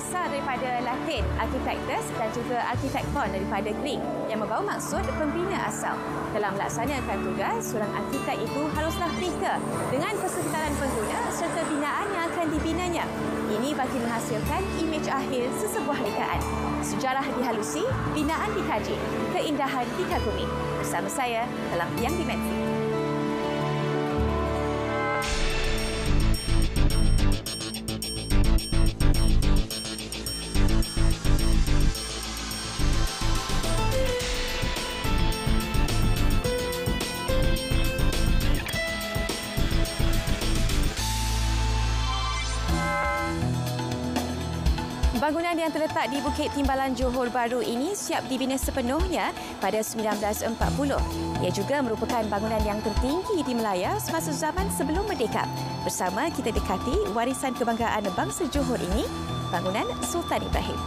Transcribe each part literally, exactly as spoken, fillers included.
berasal daripada Latin architectus dan juga architecton daripada Greek yang membawa maksud pembina asal. Dalam melaksanakan tugas, seorang arkitek itu haruslah peka dengan kesedaran pengguna serta binaan yang akan dibinanya. Ini bagi menghasilkan imej akhir sesebuah rekaan. Sejarah dihalusi, binaan dikaji, keindahan dikagumi. Bersama saya dalam Yang Dimensi. Bangunan yang terletak di Bukit Timbalan Johor Bahru ini siap dibina sepenuhnya pada sembilan belas empat puluh. Ia juga merupakan bangunan yang tertinggi di Melaya semasa zaman sebelum merdeka. Bersama kita dekati warisan kebanggaan bangsa Johor ini, bangunan Sultan Ibrahim.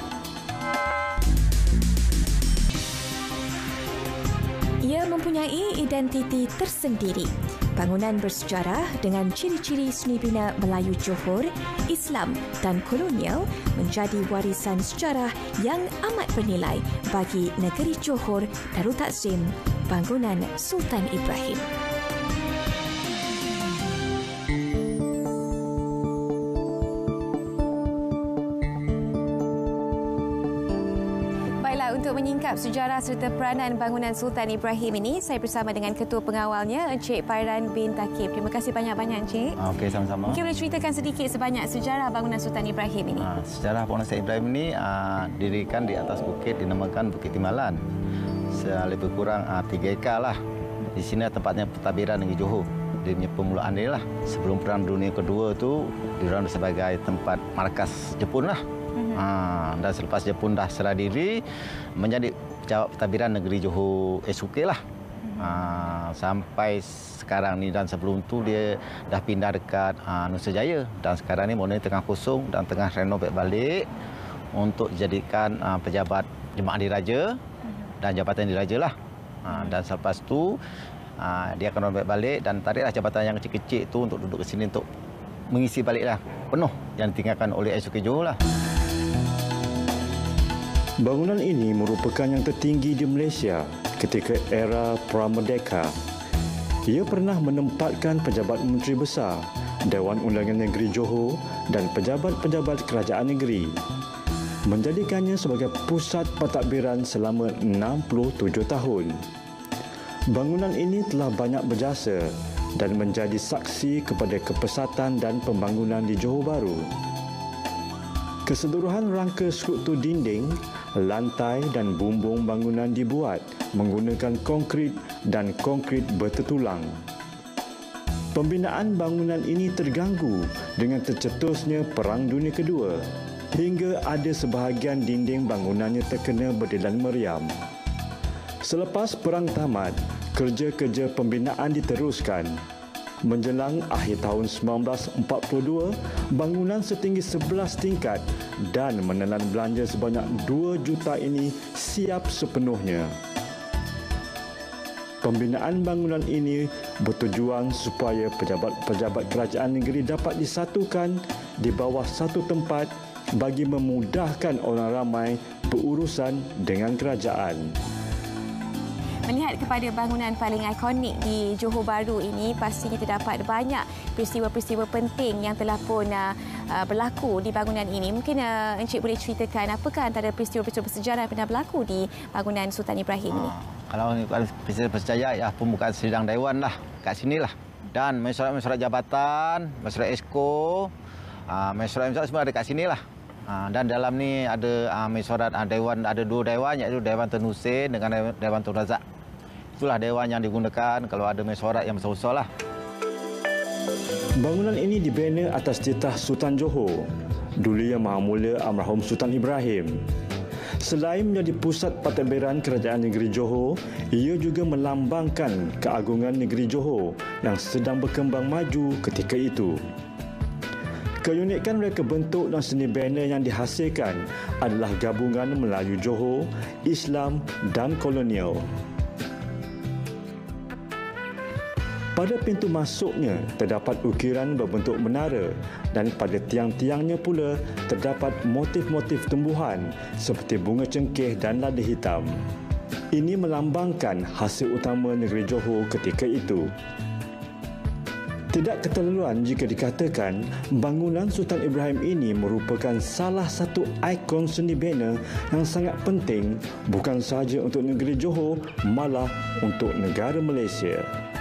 Ia mempunyai identiti tersendiri. Bangunan bersejarah dengan ciri-ciri seni bina Melayu Johor, Islam dan kolonial menjadi warisan sejarah yang amat bernilai bagi negeri Johor Darul Takzim, bangunan Sultan Ibrahim. Untuk menyingkap sejarah serta peranan bangunan Sultan Ibrahim ini, saya bersama dengan Ketua Pengawalnya, Encik Pairan bin Thaqib. Terima kasih banyak-banyak, Encik. Okey, sama-sama. Mungkin boleh ceritakan sedikit sebanyak sejarah bangunan Sultan Ibrahim ini. Ha, sejarah bangunan Sultan Ibrahim ini uh, didirikan di atas bukit dinamakan Bukit Timbalan. Lebih kurang uh, tiga ekar lah. Di sini tempatnya pentadbiran negeri Johor. Dia punya permulaan dia lah. Sebelum Perang Dunia Kedua tu, diorang sebagai tempat markas Jepun lah. Mm-hmm. Ha, dan selepas Jepun dah serah diri, menjadi pejabat pentadbiran negeri Johor S U K lah. Mm-hmm. Ha, sampai sekarang ni, dan sebelum tu dia dah pindah dekat ha, Nusajaya. Dan sekarang ni bangunan tengah kosong dan tengah renovate balik untuk dijadikan ha, pejabat jemaah diraja mm-hmm. dan jabatan diraja lah. Ha, dan selepas tu ha, dia akan renovate balik dan tariklah jabatan yang kecil-kecil tu untuk duduk ke sini untuk mengisi baliklah penuh yang ditinggalkan oleh S U K Johor lah. Bangunan ini merupakan yang tertinggi di Malaysia ketika era Pramerdeka. Ia pernah menempatkan pejabat menteri besar, Dewan Undangan Negeri Johor dan pejabat-pejabat kerajaan negeri, menjadikannya sebagai pusat pentadbiran selama enam puluh tujuh tahun. Bangunan ini telah banyak berjasa dan menjadi saksi kepada kepesatan dan pembangunan di Johor Bahru. Keseluruhan rangka struktur dinding, lantai dan bumbung bangunan dibuat menggunakan konkrit dan konkrit bertertulang. Pembinaan bangunan ini terganggu dengan tercetusnya Perang Dunia Kedua hingga ada sebahagian dinding bangunannya terkena berdilan meriam. Selepas perang tamat, kerja-kerja pembinaan diteruskan. Menjelang akhir tahun sembilan belas empat puluh dua, bangunan setinggi sebelas tingkat dan menelan belanja sebanyak dua juta ini siap sepenuhnya. Pembinaan bangunan ini bertujuan supaya pejabat-pejabat kerajaan negeri dapat disatukan di bawah satu tempat bagi memudahkan orang ramai berurusan dengan kerajaan. Melihat kepada bangunan paling ikonik di Johor Bahru ini, pastinya terdapat banyak peristiwa-peristiwa penting yang telah pun uh, berlaku di bangunan ini. Mungkin uh, Encik boleh ceritakan apakah antara peristiwa-peristiwa bersejarah yang pernah berlaku di bangunan Sultan Ibrahim ini? Ha, kalau peristiwa bersejarah, ya pembukaan sidang Dewan lah kat sinilah. Dan mesyuarat-mesyuarat jabatan, mesyuarat esko, uh, mesyuarat-mesyuarat semua ada kat sinilah. Uh, dan dalam ni ada uh, mesyuarat uh, Dewan, ada dua Dewan, iaitu Dewan Tun Hussein dengan Dewan Tun Razak. Itulah dewan yang digunakan kalau ada mesyuarat yang besar-besar lah. Bangunan ini dibina atas titah Sultan Johor, Duli Yang Maha Mulia Almarhum Sultan Ibrahim. Selain menjadi pusat pentadbiran kerajaan negeri Johor, ia juga melambangkan keagungan negeri Johor yang sedang berkembang maju ketika itu. Keunikan reka bentuk dan seni bina yang dihasilkan adalah gabungan Melayu Johor, Islam dan kolonial. Pada pintu masuknya terdapat ukiran berbentuk menara dan pada tiang-tiangnya pula terdapat motif-motif tumbuhan seperti bunga cengkeh dan lada hitam. Ini melambangkan hasil utama negeri Johor ketika itu. Tidak keterlaluan jika dikatakan bangunan Sultan Ibrahim ini merupakan salah satu ikon seni bina yang sangat penting bukan sahaja untuk negeri Johor, malah untuk negara Malaysia.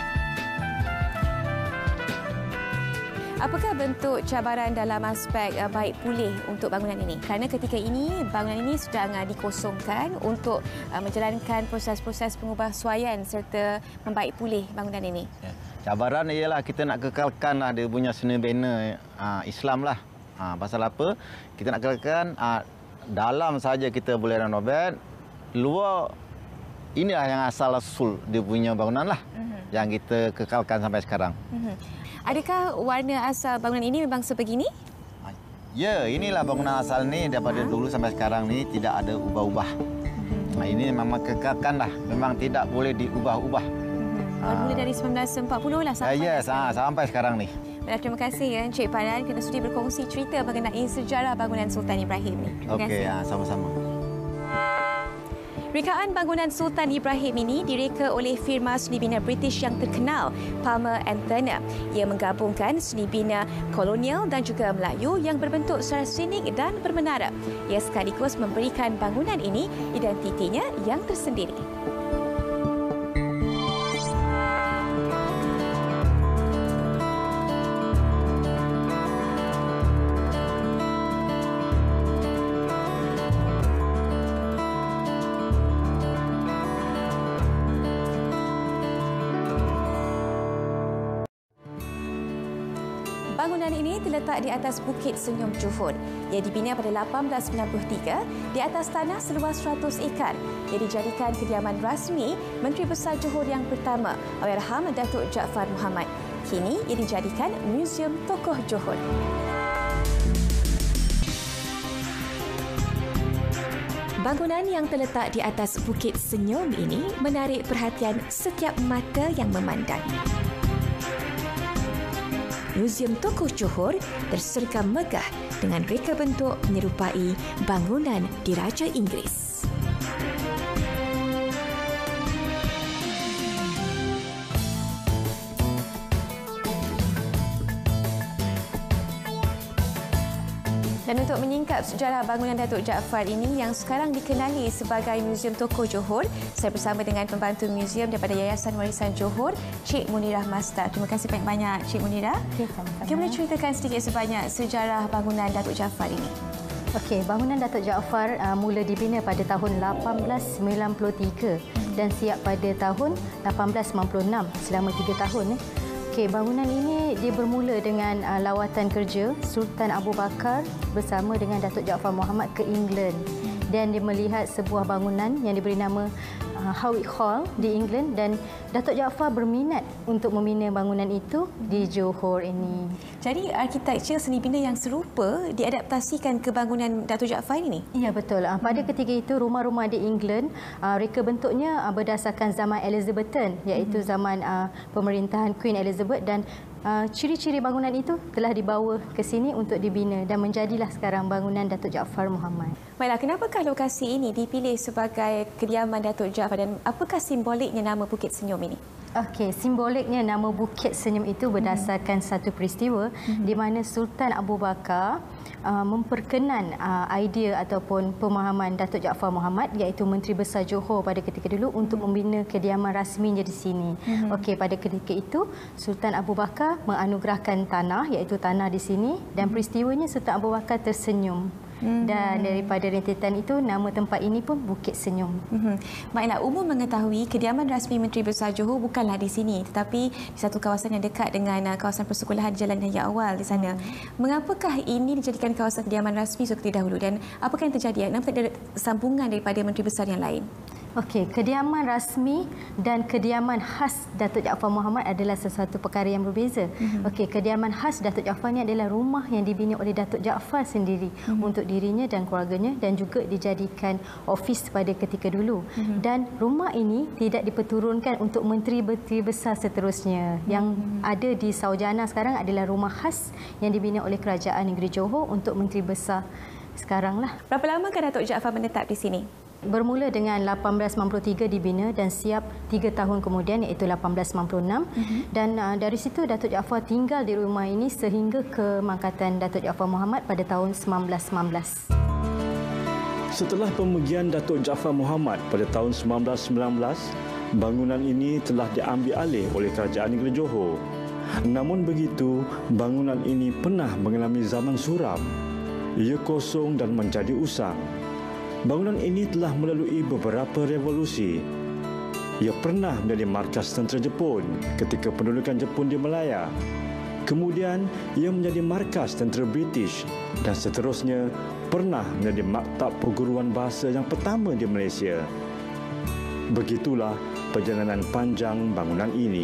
Apakah bentuk cabaran dalam aspek uh, baik pulih untuk bangunan ini? Kerana ketika ini, bangunan ini sedang uh, dikosongkan untuk uh, menjalankan proses-proses pengubahsuaian serta membaik pulih bangunan ini. Ya. Cabaran ialah kita nak kekalkanlah dia punya seni bina uh, Islam lah. Uh, pasal apa? Kita nak kekalkan uh, dalam saja kita boleh renovate, luar inilah yang asal usul dia punya bangunan lah. Uh-huh. Yang kita kekalkan sampai sekarang. Uh-huh. Adakah warna asal bangunan ini memang sebegini? Ya, inilah bangunan asal ni daripada dulu sampai sekarang ni tidak ada ubah-ubah. Uh-huh. Ini memang kekalkan lah, memang tidak boleh diubah-ubah. Bermula dari sembilan belas empat puluh lah sampai, uh, yes, sekarang. sampai sekarang ni. Baiklah, terima kasih ya Encik Padan kerana sudi berkongsi cerita mengenai sejarah bangunan Sultan Ibrahim ni. Okey, uh, sama-sama. Rekaan bangunan Sultan Ibrahim ini direka oleh firma seni bina British yang terkenal, Palmer and Turner. Ia menggabungkan seni bina kolonial dan juga Melayu yang berbentuk secara sinik dan bermenara. Ia sekaligus memberikan bangunan ini identitinya yang tersendiri. Bangunan ini terletak di atas Bukit Senyum Johor. Ia dibina pada lapan belas sembilan puluh tiga di atas tanah seluas seratus ekar. Ia dijadikan kediaman rasmi Menteri Besar Johor yang pertama, Allahyarham Datuk Jaafar Mohamad. Kini ia dijadikan Muzium Tokoh Johor. Bangunan yang terletak di atas Bukit Senyum ini menarik perhatian setiap mata yang memandang. Muzium Tokoh Johor tersergam megah dengan reka bentuk menyerupai bangunan Diraja Inggeris. Dan untuk menyingkap sejarah bangunan Datuk Jaafar ini yang sekarang dikenali sebagai Muzium Tokoh Johor, saya bersama dengan pembantu muzium daripada Yayasan Warisan Johor, Cik Munirah Mastar. Terima kasih banyak-banyak Cik Munirah. Okey, sama-sama. Okey, boleh ceritakan sedikit sebanyak sejarah bangunan Datuk Jaafar ini? Okey, bangunan Datuk Jaafar uh, mula dibina pada tahun lapan belas sembilan puluh tiga dan siap pada tahun lapan belas sembilan puluh enam, selama tiga tahun. Eh. Okey, bangunan ini dia bermula dengan uh, lawatan kerja Sultan Abu Bakar bersama dengan Datuk Jaafar Mohamad ke England, dan dia melihat sebuah bangunan yang diberi nama uh, Howick Hall di England, dan Datuk Jaafar berminat untuk membina bangunan itu di Johor ini. Jadi arkitektur seni bina yang serupa diadaptasikan ke bangunan Datuk Jaafar ini? Ya, betul. Uh, pada ketika itu rumah-rumah di England uh, reka bentuknya uh, berdasarkan zaman Elizabethan, iaitu zaman uh, pemerintahan Queen Elizabeth, dan Uh, ciri-ciri bangunan itu telah dibawa ke sini untuk dibina dan menjadilah sekarang bangunan Datuk Jaafar Mohamad. Baiklah, kenapakah lokasi ini dipilih sebagai kediaman Datuk Jaafar dan apakah simboliknya nama Bukit Senyum ini? Okey, simboliknya nama Bukit Senyum itu berdasarkan hmm. satu peristiwa hmm. di mana Sultan Abu Bakar uh, memperkenan uh, idea ataupun pemahaman Datuk Jaafar Mohamad, iaitu Menteri Besar Johor pada ketika dulu, untuk membina kediaman rasminya di sini. Hmm. Okey, pada ketika itu Sultan Abu Bakar menganugerahkan tanah, iaitu tanah di sini, dan peristiwanya Sultan Abu Bakar tersenyum. Hmm. Dan daripada rentetan itu, nama tempat ini pun Bukit Senyum. Hmm. Baiklah, umum mengetahui kediaman rasmi Menteri Besar Johor bukanlah di sini, tetapi di satu kawasan yang dekat dengan kawasan persekolahan Jalan Yahya Awal di sana. Hmm. Mengapakah ini dijadikan kawasan kediaman rasmi seperti dahulu, dan apakah yang terjadi? Kenapa tak ada sambungan daripada Menteri Besar yang lain? Okey, kediaman rasmi dan kediaman khas Datuk Jaafar Mohamed adalah sesuatu perkara yang berbeza. Mm-hmm. Okey, kediaman khas Datuk Jaafar ini adalah rumah yang dibina oleh Datuk Jaafar sendiri mm-hmm. untuk dirinya dan keluarganya dan juga dijadikan ofis pada ketika dulu. Mm-hmm. Dan rumah ini tidak diperturunkan untuk menteri-menteri besar seterusnya. Mm-hmm. Yang ada di Saujana sekarang adalah rumah khas yang dibina oleh Kerajaan Negeri Johor untuk menteri besar sekaranglah. Berapa lamakah Datuk Jaafar menetap di sini? Bermula dengan lapan belas sembilan puluh tiga dibina dan siap tiga tahun kemudian iaitu lapan belas sembilan puluh enam. Mm-hmm. Dan uh, dari situ Datuk Jaafar tinggal di rumah ini sehingga kemangkatan Datuk Jaafar Mohamed pada tahun seribu sembilan ratus sembilan belas. Setelah pemergian Datuk Jaafar Mohamed pada tahun seribu sembilan ratus sembilan belas, bangunan ini telah diambil alih oleh Kerajaan Negeri Johor. Namun begitu, bangunan ini pernah mengalami zaman suram. Ia kosong dan menjadi usang. Bangunan ini telah melalui beberapa revolusi. Ia pernah menjadi markas tentera Jepun ketika pendudukan Jepun di Malaya. Kemudian, ia menjadi markas tentera British dan seterusnya pernah menjadi maktab perguruan bahasa yang pertama di Malaysia. Begitulah perjalanan panjang bangunan ini.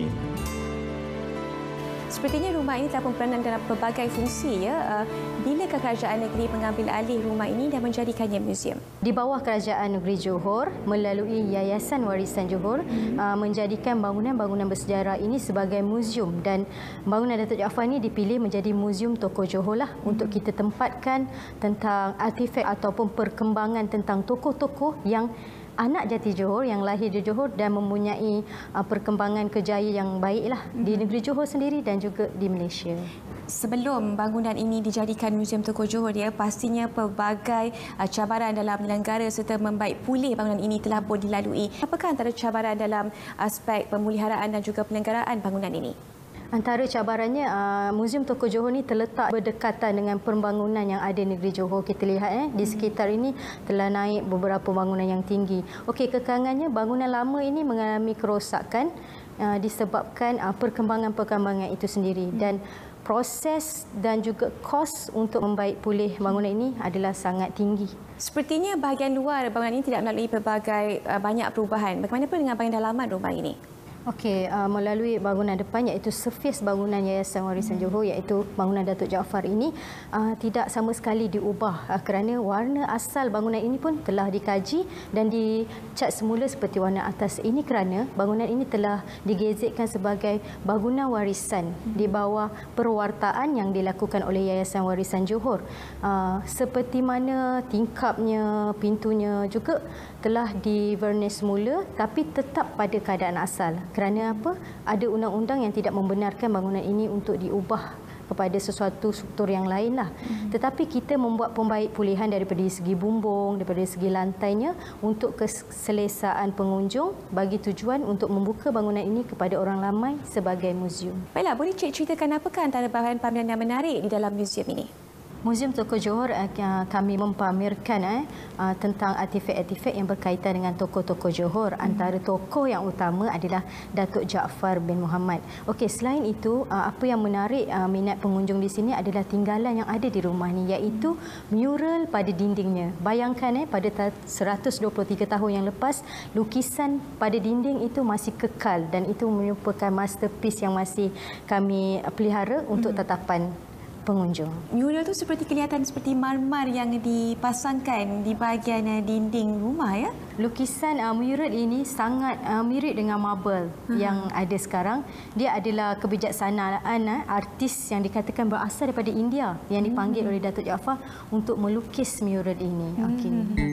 Sepertinya rumah ini telah berperanan dalam pelbagai fungsi. Ya. Bilakah kerajaan negeri mengambil alih rumah ini dan menjadikannya muzium? Di bawah Kerajaan Negeri Johor melalui Yayasan Warisan Johor hmm. menjadikan bangunan-bangunan bersejarah ini sebagai muzium dan bangunan Datuk Jaafar ini dipilih menjadi Muzium Tokoh Johor lah hmm. untuk kita tempatkan tentang artifak ataupun perkembangan tentang tokoh-tokoh yang anak jati Johor yang lahir di Johor dan mempunyai uh, perkembangan kejayaan yang baiklah mm-hmm. di negeri Johor sendiri dan juga di Malaysia. Sebelum bangunan ini dijadikan Muzium Tokoh Johor, ya, pastinya pelbagai uh, cabaran dalam menyelenggara serta membaik pulih bangunan ini telah pun dilalui. Apakah antara cabaran dalam aspek pemuliharaan dan juga penyelenggaraan bangunan ini? Antara cabarannya, uh, Muzium Tokoh Johor ini terletak berdekatan dengan pembangunan yang ada di negeri Johor. Kita lihat eh, di sekitar ini telah naik beberapa bangunan yang tinggi. Okey, kekurangannya bangunan lama ini mengalami kerosakan uh, disebabkan uh, perkembangan-perkembangan itu sendiri dan proses dan juga kos untuk membaik pulih bangunan ini adalah sangat tinggi. Sepertinya bahagian luar bangunan ini tidak melalui pelbagai uh, banyak perubahan. Bagaimana pun dengan bahagian dalaman rumah ini? Okey, uh, melalui bangunan depan iaitu servis bangunan Yayasan Warisan Johor iaitu bangunan Datuk Jaafar ini uh, tidak sama sekali diubah uh, kerana warna asal bangunan ini pun telah dikaji dan dicat semula seperti warna atas. Ini kerana bangunan ini telah digezetkan sebagai bangunan warisan di bawah perwartaan yang dilakukan oleh Yayasan Warisan Johor. Uh, seperti mana tingkapnya, pintunya juga telah di-varnish semula tapi tetap pada keadaan asal. Kerana apa? Ada undang-undang yang tidak membenarkan bangunan ini untuk diubah kepada sesuatu struktur yang lain lah. Hmm. Tetapi kita membuat pembaik pulihan daripada segi bumbung, daripada segi lantainya untuk keselesaan pengunjung bagi tujuan untuk membuka bangunan ini kepada orang ramai sebagai muzium. Baiklah, boleh Cik ceritakan apakah antara bahan pameran yang menarik di dalam muzium ini? Muzium Tokoh Johor kami mempamerkan eh, tentang artifak-artifak yang berkaitan dengan tokoh-tokoh Johor. Antara tokoh yang utama adalah Datuk Jaafar bin Mohamed. Okey, selain itu apa yang menarik minat pengunjung di sini adalah tinggalan yang ada di rumah ni iaitu mural pada dindingnya. Bayangkan eh pada seratus dua puluh tiga tahun yang lepas lukisan pada dinding itu masih kekal dan itu merupakan masterpiece yang masih kami pelihara untuk tatapan pengunjung. Mural itu seperti kelihatan seperti marmar yang dipasangkan di bahagian dinding rumah, ya? Lukisan uh, mural ini sangat uh, mirip dengan marble uh-huh. yang ada sekarang. Dia adalah kebijaksanaan uh, artis yang dikatakan berasal daripada India yang dipanggil uh-huh. oleh Datuk Jaafar untuk melukis mural ini. Uh-huh. Okey.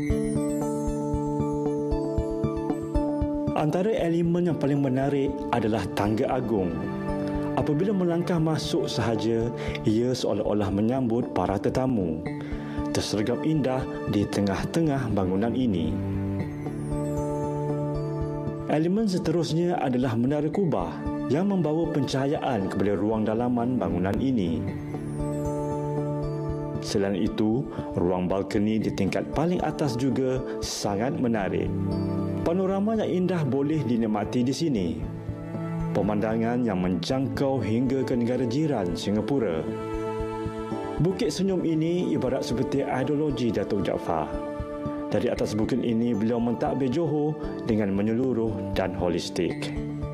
Antara elemen yang paling menarik adalah tangga agung. Apabila melangkah masuk sahaja, ia seolah-olah menyambut para tetamu. Tersergap indah di tengah-tengah bangunan ini. Elemen seterusnya adalah menara kubah yang membawa pencahayaan kepada ruang dalaman bangunan ini. Selain itu, ruang balkoni di tingkat paling atas juga sangat menarik. Panorama yang indah boleh dinikmati di sini. Pemandangan yang menjangkau hingga ke negara jiran Singapura. Bukit Senyum ini ibarat seperti ideologi Datuk Jaafar. Dari atas bukit ini, beliau mentadbir Johor dengan menyeluruh dan holistik.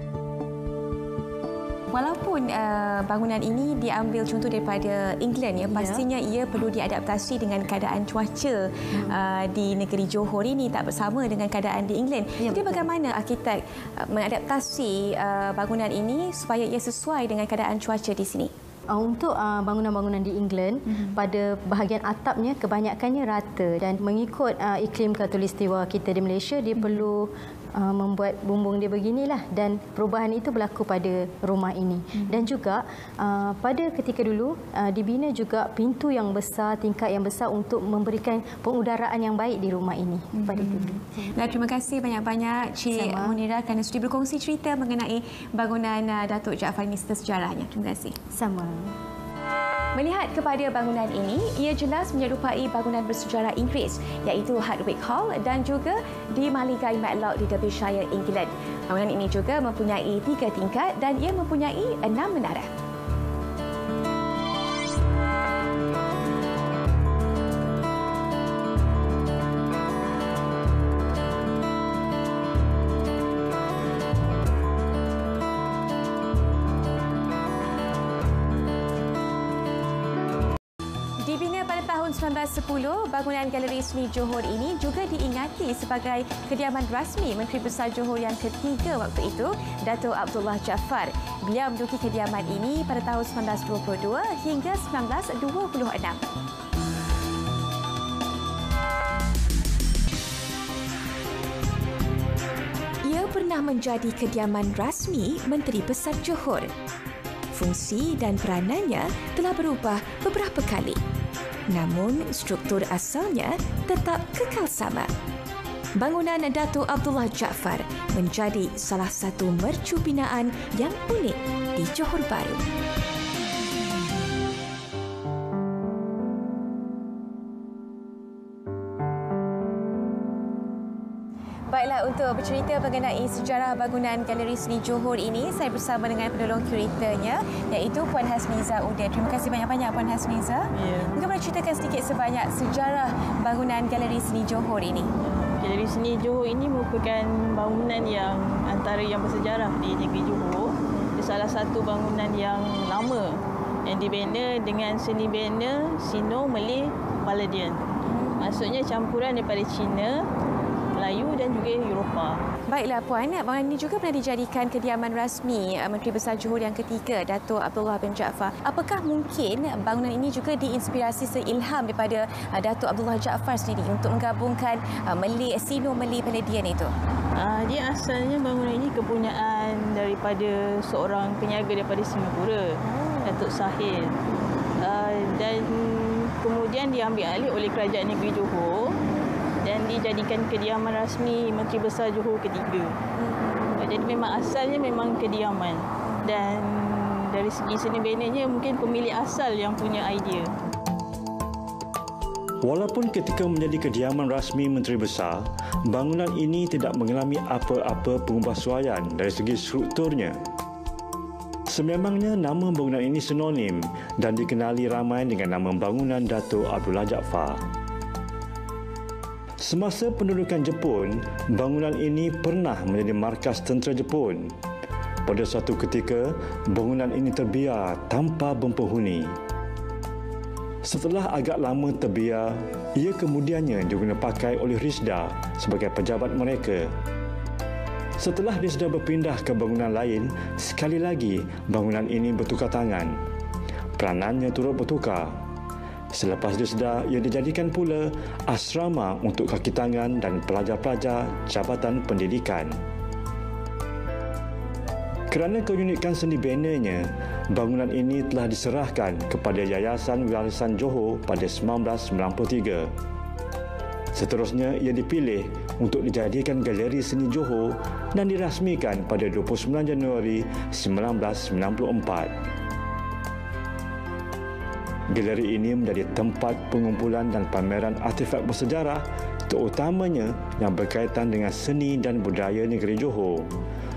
Walaupun uh, bangunan ini diambil contoh daripada England, ya, pastinya ia perlu diadaptasi dengan keadaan cuaca hmm. uh, di negeri Johor ini tak bersama dengan keadaan di England. Ya, Jadi betul. Bagaimana arkitek uh, mengadaptasi uh, bangunan ini supaya ia sesuai dengan keadaan cuaca di sini? Untuk uh, bangunan-bangunan di England, mm-hmm. pada bahagian atapnya kebanyakannya rata dan mengikut uh, iklim khatulistiwa kita di Malaysia, dia mm-hmm. perlu uh, membuat bumbung dia beginilah, dan perubahan itu berlaku pada rumah ini. Mm-hmm. Dan juga uh, pada ketika dulu uh, dibina juga pintu yang besar, tingkap yang besar untuk memberikan pengudaraan yang baik di rumah ini mm-hmm. pada dulu. Nah, terima kasih banyak-banyak Cik Sama. Munirah kerana sudi berkongsi cerita mengenai bangunan uh, Datuk Jaafar ini serta sejarahnya. Terima kasih. Sama. Melihat kepada bangunan ini, ia jelas menyerupai bangunan bersejarah Inggeris, iaitu Hardwick Hall dan juga di Maligai Matlock di Derbyshire, England. Bangunan ini juga mempunyai tiga tingkat dan ia mempunyai enam menara. Dibina pada tahun sembilan belas sepuluh, bangunan Galeri Seni Johor ini juga diingati sebagai kediaman rasmi Menteri Besar Johor yang ketiga waktu itu, Datuk Abdullah Jaafar. Beliau menduduki kediaman ini pada tahun sembilan belas dua puluh dua hingga sembilan belas dua puluh enam. Ia pernah menjadi kediaman rasmi Menteri Besar Johor. Fungsi dan peranannya telah berubah beberapa kali. Namun, struktur asalnya tetap kekal sama. Bangunan Datuk Abdullah Jaafar menjadi salah satu mercu binaan yang unik di Johor Bahru. Baiklah, untuk bercerita mengenai sejarah bangunan Galeri Seni Johor ini, saya bersama dengan penolong kuratornya, iaitu Puan Hasmiza Udin. Terima kasih banyak-banyak Puan Hasmiza. Ya. Mungkin boleh ceritakan sedikit sebanyak sejarah bangunan Galeri Seni Johor ini. Galeri Seni Johor ini merupakan bangunan yang antara yang bersejarah di negeri Johor. Dia salah satu bangunan yang lama yang dibina dengan seni bina Sino, Malay, Palladian. Maksudnya campuran daripada Cina, Melayu dan juga Eropah. Baiklah Puan, bangunan ini juga pernah dijadikan kediaman rasmi Menteri Besar Johor yang ketiga, Datuk Abdullah bin Jaafar. Apakah mungkin bangunan ini juga diinspirasi seilham daripada Datuk Abdullah Jaafar sendiri untuk menggabungkan Malay, Sino, Malay, Palladian itu? Uh, dia asalnya bangunan ini kepunyaan daripada seorang peniaga daripada Singapura, hmm. Datuk Sahil. Uh, dan kemudian diambil alih oleh Kerajaan Negeri Johor dan dijadikan kediaman rasmi Menteri Besar Johor ketiga. Hmm. Jadi memang asalnya memang kediaman, dan dari segi seni binanya mungkin pemilik asal yang punya idea. Walaupun ketika menjadi kediaman rasmi Menteri Besar, bangunan ini tidak mengalami apa-apa pengubahsuaian dari segi strukturnya. Sememangnya nama bangunan ini sinonim dan dikenali ramai dengan nama bangunan Datuk Abdullah Jaafar. Semasa pendudukan Jepun, bangunan ini pernah menjadi markas tentera Jepun. Pada suatu ketika, bangunan ini terbiar tanpa berpenghuni. Setelah agak lama terbiar, ia kemudiannya diguna pakai oleh Risda sebagai pejabat mereka. Setelah Risda berpindah ke bangunan lain, sekali lagi bangunan ini bertukar tangan. Peranannya turut bertukar. Selepas Risda, ia dijadikan pula asrama untuk kaki tangan dan pelajar-pelajar Jabatan Pendidikan. Kerana keunikan seni binanya, bangunan ini telah diserahkan kepada Yayasan Warisan Johor pada seribu sembilan ratus sembilan puluh tiga. Seterusnya, ia dipilih untuk dijadikan Galeri Seni Johor dan dirasmikan pada dua puluh sembilan Januari seribu sembilan ratus sembilan puluh empat. Galeri ini menjadi tempat pengumpulan dan pameran artefak bersejarah, terutamanya yang berkaitan dengan seni dan budaya negeri Johor.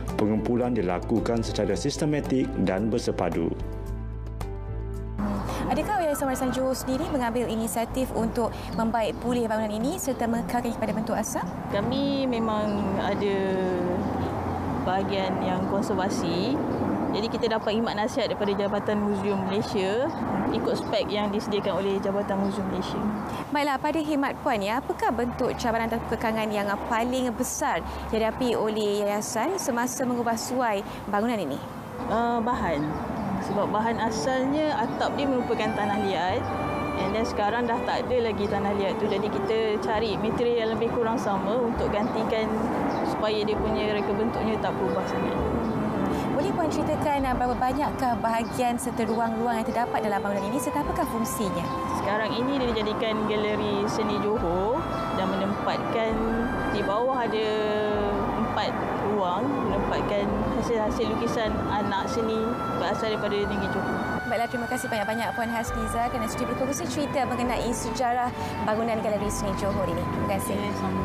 Pengumpulan dilakukan secara sistematik dan bersepadu. Adakah Yayasan Warisan Johor sendiri mengambil inisiatif untuk membaik pulih bangunan ini serta mengekalkan kepada bentuk asal? Kami memang ada bahagian yang konservasi. Jadi kita dapat khidmat nasihat daripada Jabatan Muzium Malaysia ikut spek yang disediakan oleh Jabatan Muzium Malaysia. Baiklah, pada khidmat Puan, ya, apakah bentuk cabaran dan kekangan yang paling besar dihadapi oleh yayasan semasa mengubah suai bangunan ini? Uh, bahan. Sebab bahan asalnya atap dia merupakan tanah liat. And then sekarang dah tak ada lagi tanah liat tu. Jadi kita cari material yang lebih kurang sama untuk gantikan supaya dia punya reka bentuknya tak berubah sangat. Boleh Puan ceritakan berapa banyakkah bahagian serta ruang-ruang yang terdapat dalam bangunan ini serta apakah fungsinya? Sekarang ini dia dijadikan galeri seni Johor dan menempatkan di bawah ada empat ruang menempatkan hasil-hasil lukisan anak seni berasal daripada negeri Johor. Baiklah, terima kasih banyak-banyak Puan Hasniza kerana sudi berkongsi cerita mengenai sejarah bangunan Galeri Seni Johor ini. Terima kasih.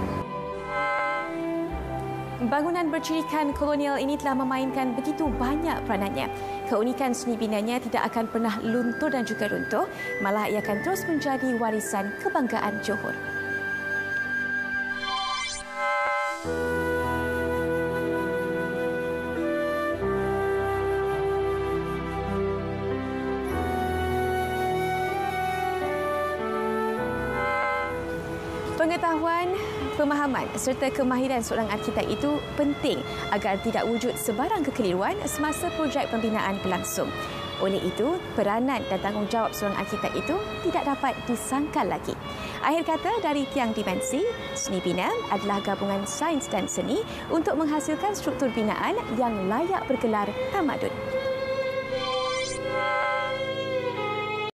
Bangunan bercirikan kolonial ini telah memainkan begitu banyak peranannya. Keunikan seni binanya tidak akan pernah luntur dan juga runtuh, malah ia akan terus menjadi warisan kebanggaan Johor. Pengetahuan, pemahaman serta kemahiran seorang arkitek itu penting agar tidak wujud sebarang kekeliruan semasa projek pembinaan berlangsung. Oleh itu, peranan dan tanggungjawab seorang arkitek itu tidak dapat disangkal lagi. Akhir kata, dari tiang dimensi, seni bina adalah gabungan sains dan seni untuk menghasilkan struktur binaan yang layak bergelar tamadun.